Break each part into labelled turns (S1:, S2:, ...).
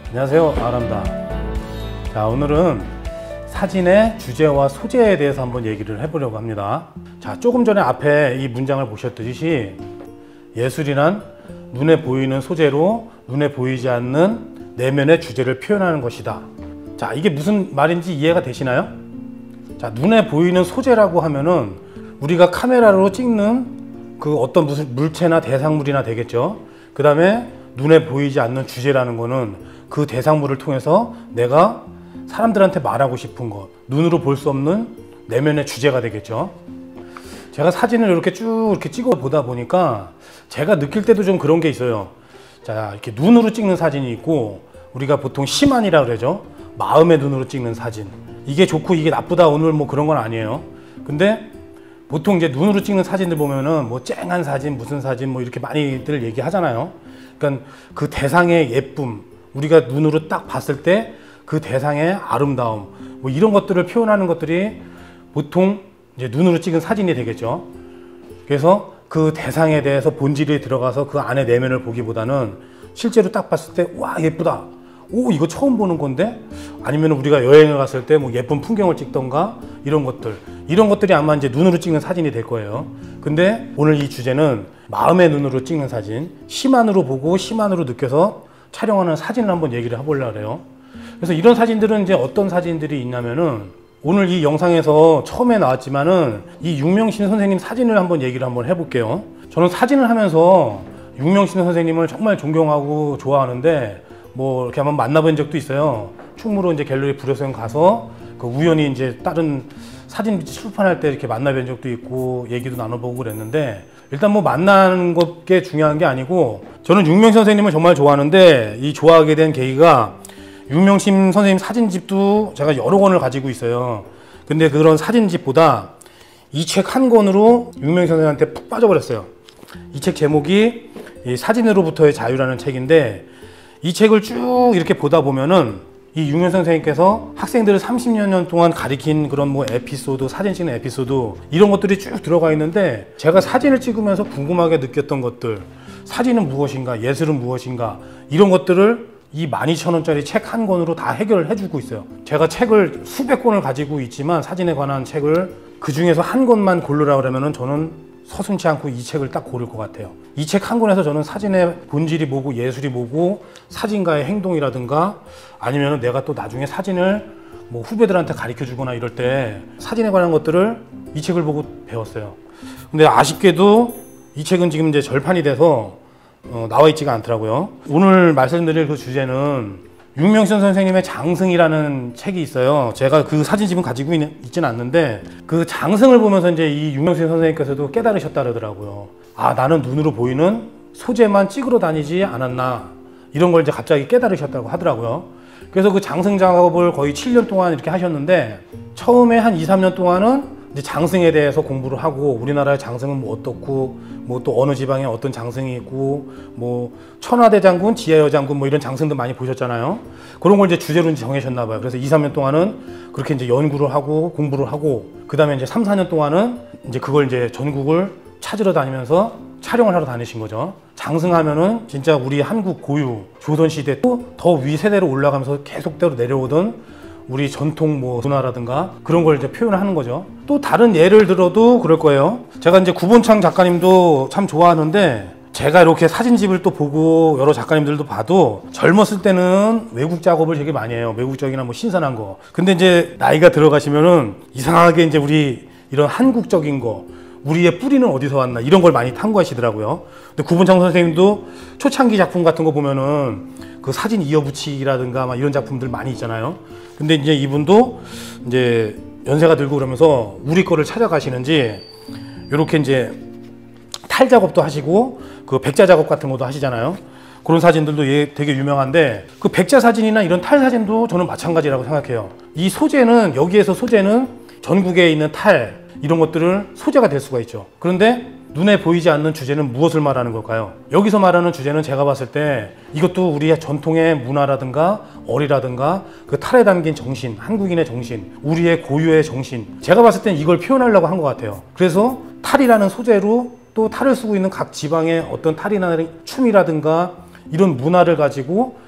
S1: 안녕하세요, 아람다. 자, 오늘은 사진의 주제와 소재에 대해서 한번 얘기를 해보려고 합니다. 자, 조금 전에 앞에 이 문장을 보셨듯이 예술이란 눈에 보이는 소재로 눈에 보이지 않는 내면의 주제를 표현하는 것이다. 자, 이게 무슨 말인지 이해가 되시나요? 자, 눈에 보이는 소재라고 하면은 우리가 카메라로 찍는 그 어떤 무슨 물체나 대상물이나 되겠죠. 그 다음에 눈에 보이지 않는 주제라는 거는 그 대상물을 통해서 내가 사람들한테 말하고 싶은 것, 눈으로 볼 수 없는 내면의 주제가 되겠죠. 제가 사진을 이렇게 쭉 이렇게 찍어 보다 보니까 제가 느낄 때도 좀 그런 게 있어요. 자, 이렇게 눈으로 찍는 사진이 있고, 우리가 보통 시만이라 그러죠. 마음의 눈으로 찍는 사진. 이게 좋고 이게 나쁘다 오늘 뭐 그런 건 아니에요. 근데 보통 이제 눈으로 찍는 사진들 보면은 뭐 쨍한 사진, 무슨 사진 뭐 이렇게 많이들 얘기하잖아요. 그러니까 그 대상의 예쁨, 우리가 눈으로 딱 봤을 때 그 대상의 아름다움, 뭐 이런 것들을 표현하는 것들이 보통 이제 눈으로 찍은 사진이 되겠죠. 그래서 그 대상에 대해서 본질이 들어가서 그 안에 내면을 보기보다는 실제로 딱 봤을 때 와, 예쁘다. 오, 이거 처음 보는 건데? 아니면 우리가 여행을 갔을 때 뭐 예쁜 풍경을 찍던가 이런 것들이 아마 이제 눈으로 찍는 사진이 될 거예요. 근데 오늘 이 주제는 마음의 눈으로 찍는 사진, 시만으로 보고 시만으로 느껴서 촬영하는 사진을 한번 얘기를 해보려고 해요. 그래서 이런 사진들은 이제 어떤 사진들이 있냐면은 오늘 이 영상에서 처음에 나왔지만은 이 윤명신 선생님 사진을 한번 얘기를 한번 해볼게요. 저는 사진을 하면서 윤명신 선생님을 정말 존경하고 좋아하는데 뭐 이렇게 한번 만나본 적도 있어요. 충무로 이제 갤러리 불효성 가서 그 우연히 이제 다른 사진 출판할 때 이렇게 만나본 적도 있고 얘기도 나눠보고 그랬는데, 일단 뭐 만나는 게 중요한 게 아니고, 저는 윤명신 선생님을 정말 좋아하는데 이 좋아하게 된 계기가 윤명신 선생님 사진집도 제가 여러 권을 가지고 있어요. 근데 그런 사진집보다 이 책 한 권으로 윤명신 선생님한테 푹 빠져버렸어요. 이 책 제목이 이 사진으로부터의 자유라는 책인데, 이 책을 쭉 이렇게 보다 보면은 이 윤명신 선생님께서 학생들을 30년 동안 가리킨 그런 뭐 에피소드, 사진 찍는 에피소드, 이런 것들이 쭉 들어가 있는데, 제가 사진을 찍으면서 궁금하게 느꼈던 것들, 사진은 무엇인가, 예술은 무엇인가, 이런 것들을 이 12,000원짜리 책 한 권으로 다 해결을 해주고 있어요. 제가 책을 수백 권을 가지고 있지만 사진에 관한 책을 그 중에서 한 권만 고르라 그러면은 저는 서슴지 않고 이 책을 딱 고를 것 같아요. 이 책 한 권에서 저는 사진의 본질이 뭐고 예술이 뭐고 사진가의 행동이라든가, 아니면 내가 또 나중에 사진을 뭐 후배들한테 가르쳐 주거나 이럴 때 사진에 관한 것들을 이 책을 보고 배웠어요. 근데 아쉽게도 이 책은 지금 이제 절판이 돼서 나와 있지가 않더라고요. 오늘 말씀드릴 그 주제는 윤명신 선생님의 장승이라는 책이 있어요. 제가 그 사진집은 가지고 있지는 않는데, 그 장승을 보면서 이제 이 윤명신 선생님께서도 깨달으셨다 그러더라고요. 아, 나는 눈으로 보이는 소재만 찍으러 다니지 않았나, 이런 걸 이제 갑자기 깨달으셨다고 하더라고요. 그래서 그 장승 작업을 거의 7년 동안 이렇게 하셨는데, 처음에 한 2, 3년 동안은 이제 장승에 대해서 공부를 하고, 우리나라의 장승은 뭐 어떻고, 뭐 또 어느 지방에 어떤 장승이 있고, 뭐 천하대장군, 지하여장군 뭐 이런 장승도 많이 보셨잖아요. 그런 걸 이제 주제로 이제 정하셨나 봐요. 그래서 2, 3년 동안은 그렇게 이제 연구를 하고 공부를 하고, 그 다음에 이제 3, 4년 동안은 이제 그걸 이제 전국을 찾으러 다니면서 촬영을 하러 다니신 거죠. 장승하면은 진짜 우리 한국 고유, 조선시대 또 더 위 세대로 올라가면서 계속대로 내려오던 우리 전통 뭐 문화라든가 그런 걸 이제 표현을 하는 거죠. 또 다른 예를 들어도 그럴 거예요. 제가 이제 구본창 작가님도 참 좋아하는데, 제가 이렇게 사진집을 또 보고 여러 작가님들도 봐도 젊었을 때는 외국 작업을 되게 많이 해요. 외국적이나 뭐 신선한 거. 근데 이제 나이가 들어가시면은 이상하게 이제 우리 이런 한국적인 거, 우리의 뿌리는 어디서 왔나, 이런 걸 많이 탐구하시더라고요. 근데 구본창 선생님도 초창기 작품 같은 거 보면은 그 사진 이어붙이기라든가 막 이런 작품들 많이 있잖아요. 근데 이제 이분도 이제 연세가 들고 그러면서 우리 거를 찾아가시는지 이렇게 이제 탈 작업도 하시고 그 백자 작업 같은 것도 하시잖아요. 그런 사진들도 되게 유명한데, 그 백자 사진이나 이런 탈 사진도 저는 마찬가지라고 생각해요. 이 소재는, 여기에서 소재는 전국에 있는 탈, 이런 것들을 소재가 될 수가 있죠. 그런데 눈에 보이지 않는 주제는 무엇을 말하는 걸까요? 여기서 말하는 주제는 제가 봤을 때 이것도 우리의 전통의 문화라든가 어리라든가 그 탈에 담긴 정신, 한국인의 정신, 우리의 고유의 정신, 제가 봤을 땐 이걸 표현하려고 한 것 같아요. 그래서 탈이라는 소재로 또 탈을 쓰고 있는 각 지방의 어떤 탈이나 춤이라든가 이런 문화를 가지고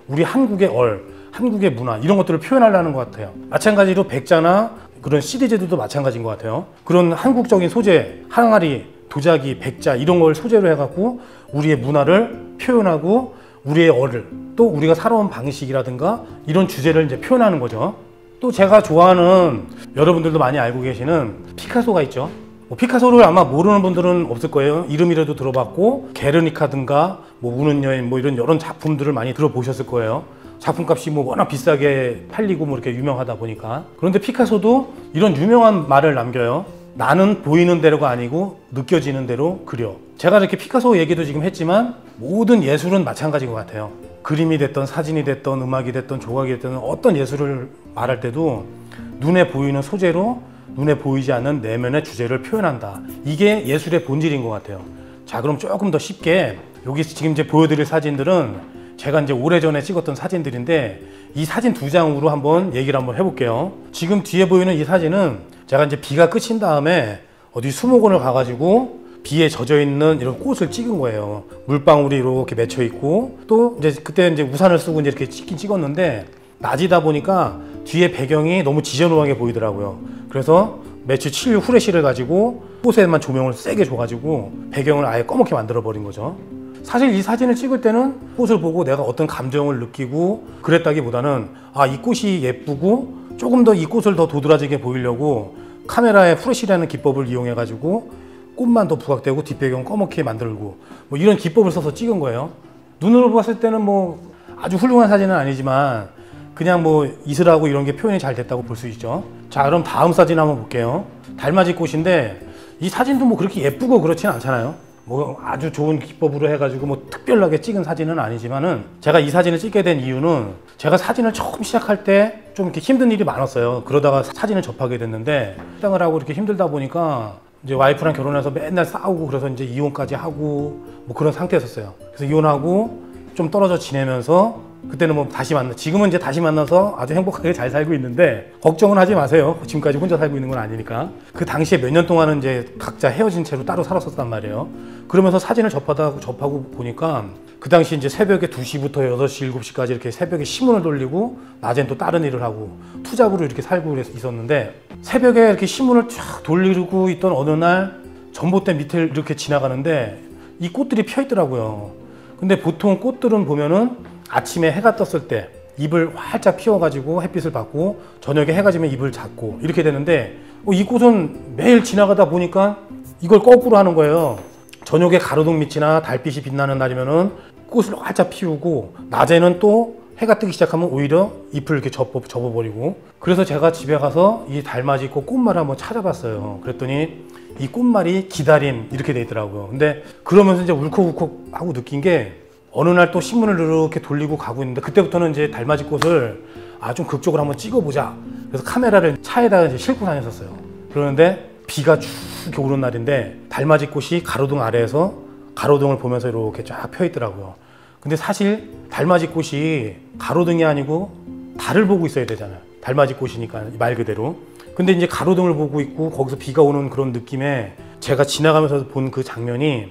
S1: 우리 한국의 한국의 문화 이런 것들을 표현하려는 것 같아요. 마찬가지로 백자나 그런 시리즈들도 마찬가지인 것 같아요. 그런 한국적인 소재, 항아리, 도자기, 백자 이런 걸 소재로 해갖고 우리의 문화를 표현하고 우리의 또 우리가 살아온 방식이라든가 이런 주제를 이제 표현하는 거죠. 또 제가 좋아하는 여러분들도 많이 알고 계시는 피카소가 있죠. 피카소를 아마 모르는 분들은 없을 거예요. 이름이라도 들어봤고 게르니카든가 우는 여인 이런 여러 작품들을 많이 들어보셨을 거예요. 작품값이 워낙 비싸게 팔리고 이렇게 유명하다 보니까. 그런데 피카소도 이런 유명한 말을 남겨요. 나는 보이는 대로가 아니고 느껴지는 대로 그려. 제가 이렇게 피카소 얘기도 지금 했지만 모든 예술은 마찬가지인 것 같아요. 그림이 됐던 사진이 됐던 음악이 됐던 조각이 됐던 어떤 예술을 말할 때도 눈에 보이는 소재로 눈에 보이지 않는 내면의 주제를 표현한다. 이게 예술의 본질인 것 같아요. 자, 그럼 조금 더 쉽게 여기 지금 이제 보여드릴 사진들은 제가 이제 오래전에 찍었던 사진들인데 이 사진 2장으로 한번 얘기를 한번 해볼게요. 지금 뒤에 보이는 이 사진은 제가 이제 비가 그친 다음에 어디 수목원을 가가지고 비에 젖어 있는 이런 꽃을 찍은 거예요. 물방울이 이렇게 맺혀 있고 또 이제 그때 이제 우산을 쓰고 이제 이렇게 찍긴 찍었는데 낮이다 보니까 뒤에 배경이 너무 지저분하게 보이더라고요. 그래서 매출 7류 후레쉬를 가지고 꽃에만 조명을 세게 줘가지고 배경을 아예 검게 만들어 버린 거죠. 사실 이 사진을 찍을 때는 꽃을 보고 내가 어떤 감정을 느끼고 그랬다기보다는 이 꽃이 예쁘고 조금 더 이 꽃을 더 도드라지게 보이려고 카메라의 후레쉬라는 기법을 이용해 가지고 꽃만 더 부각되고 뒷배경 검게 만들고 이런 기법을 써서 찍은 거예요. 눈으로 봤을 때는 아주 훌륭한 사진은 아니지만 그냥 이슬하고 이런 게 표현이 잘 됐다고 볼 수 있죠. 자, 그럼 다음 사진 한번 볼게요. 달맞이 꽃인데 이 사진도 그렇게 예쁘고 그렇진 않잖아요. 아주 좋은 기법으로 해가지고 특별하게 찍은 사진은 아니지만은 제가 이 사진을 찍게 된 이유는 제가 사진을 처음 시작할 때 좀 이렇게 힘든 일이 많았어요. 그러다가 사진을 접하게 됐는데 식당을 하고 이렇게 힘들다 보니까 이제 와이프랑 결혼해서 맨날 싸우고 그래서 이제 이혼까지 하고 그런 상태였었어요. 그래서 이혼하고 좀 떨어져 지내면서 그때는 지금은 이제 다시 만나서 아주 행복하게 잘 살고 있는데 걱정은 하지 마세요. 지금까지 혼자 살고 있는 건 아니니까. 그 당시에 몇 년 동안은 이제 각자 헤어진 채로 따로 살았었단 말이에요. 그러면서 사진을 접하고 보니까 그 당시 이제 새벽에 2시부터 6시, 7시까지 이렇게 새벽에 신문을 돌리고 낮엔 또 다른 일을 하고 투잡으로 이렇게 살고 있었는데 새벽에 이렇게 신문을 쫙 돌리고 있던 어느 날 전봇대 밑을 이렇게 지나가는데 이 꽃들이 펴 있더라고요. 근데 보통 꽃들은 보면은 아침에 해가 떴을 때 잎을 활짝 피워가지고 햇빛을 받고 저녁에 해가 지면 잎을 닫고 이렇게 되는데 이 꽃은 매일 지나가다 보니까 이걸 거꾸로 하는 거예요. 저녁에 가로등 밑이나 달빛이 빛나는 날이면은 꽃을 활짝 피우고 낮에는 또 해가 뜨기 시작하면 오히려 잎을 이렇게 접어버리고 그래서 제가 집에 가서 이 달맞이 꽃말을 한번 찾아봤어요. 그랬더니 이 꽃말이 기다림 이렇게 돼 있더라고요. 근데 그러면서 이제 울컥울컥 하고 느낀 게 어느 날 또 신문을 이렇게 돌리고 가고 있는데 그때부터는 이제 달맞이 꽃을 좀 극적으로 한번 찍어보자. 그래서 카메라를 차에다가 이제 싣고 다녔었어요. 그러는데 비가 쭉 이렇게 오는 날인데 달맞이 꽃이 가로등 아래에서 가로등을 보면서 이렇게 쫙 펴 있더라고요. 근데 사실 달맞이 꽃이 가로등이 아니고 달을 보고 있어야 되잖아요. 달맞이 꽃이니까 말 그대로. 근데 이제 가로등을 보고 있고 거기서 비가 오는 그런 느낌에 제가 지나가면서 본 그 장면이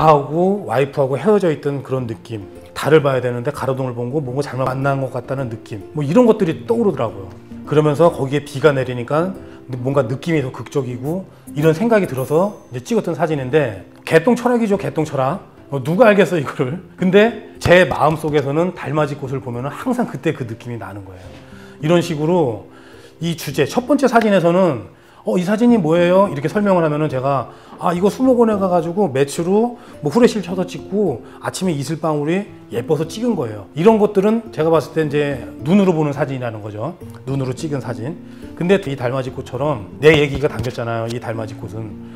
S1: 나하고 와이프하고 헤어져 있던 그런 느낌. 달을 봐야 되는데 가로등을 보고 뭔가 잘못 만난 것 같다는 느낌. 이런 것들이 떠오르더라고요. 그러면서 거기에 비가 내리니까 뭔가 느낌이 더 극적이고 이런 생각이 들어서 이제 찍었던 사진인데 개똥 철학이죠. 개똥 철학. 누가 알겠어 이거를. 근데 제 마음속에서는 달맞이 꽃을 보면 항상 그때 그 느낌이 나는 거예요. 이런 식으로 이 주제 첫 번째 사진에서는 이 사진이 뭐예요? 이렇게 설명을 하면은 제가 이거 수목원에 가가지고 매추로 후레쉬를 켜서 찍고 아침에 이슬방울이 예뻐서 찍은 거예요. 이런 것들은 제가 봤을 때 이제 눈으로 보는 사진이라는 거죠. 눈으로 찍은 사진. 근데 이 달맞이 꽃처럼 내 얘기가 담겼잖아요. 이 달맞이 꽃은.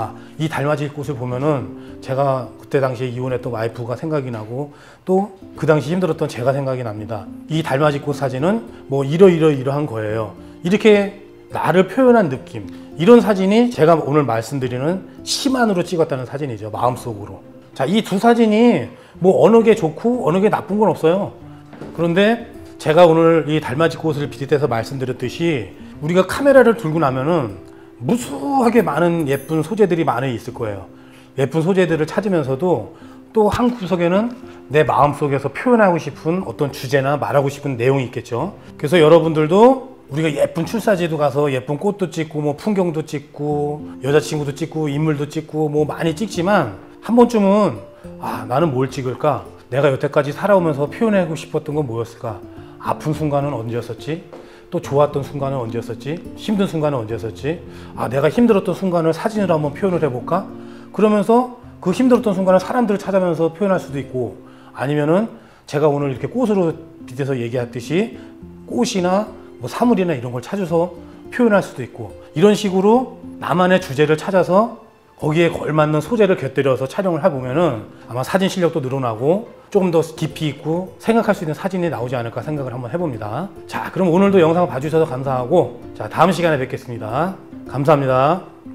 S1: 이 달맞이 꽃을 보면은 제가 그때 당시에 이혼했던 와이프가 생각이 나고 또 그 당시 힘들었던 제가 생각이 납니다. 이 달맞이 꽃 사진은 이러한 거예요. 이렇게 나를 표현한 느낌. 이런 사진이 제가 오늘 말씀드리는 시만으로 찍었다는 사진이죠. 마음속으로. 자, 이 두 사진이 어느 게 좋고 어느 게 나쁜 건 없어요. 그런데 제가 오늘 이 달맞이 꽃을 비롯해서 말씀드렸듯이 우리가 카메라를 들고 나면은 무수하게 많은 예쁜 소재들이 많이 있을 거예요. 예쁜 소재들을 찾으면서도 또 한 구석에는 내 마음속에서 표현하고 싶은 어떤 주제나 말하고 싶은 내용이 있겠죠. 그래서 여러분들도 우리가 예쁜 출사지도 가서 예쁜 꽃도 찍고 뭐 풍경도 찍고 여자친구도 찍고 인물도 찍고 뭐 많이 찍지만 한 번쯤은 나는 뭘 찍을까? 내가 여태까지 살아오면서 표현하고 싶었던 건 뭐였을까? 아픈 순간은 언제였었지? 또 좋았던 순간은 언제였었지? 힘든 순간은 언제였었지? 내가 힘들었던 순간을 사진으로 한번 표현을 해볼까? 그러면서 그 힘들었던 순간을 사람들을 찾아가면서 표현할 수도 있고, 아니면은 제가 오늘 이렇게 꽃으로 빗대서 얘기했듯이 꽃이나 뭐 사물이나 이런 걸 찾아서 표현할 수도 있고, 이런 식으로 나만의 주제를 찾아서 거기에 걸맞는 소재를 곁들여서 촬영을 해보면은 아마 사진 실력도 늘어나고 조금 더 깊이 있고 생각할 수 있는 사진이 나오지 않을까 생각을 한번 해봅니다. 자, 그럼 오늘도 영상을 봐주셔서 감사하고, 자, 다음 시간에 뵙겠습니다. 감사합니다.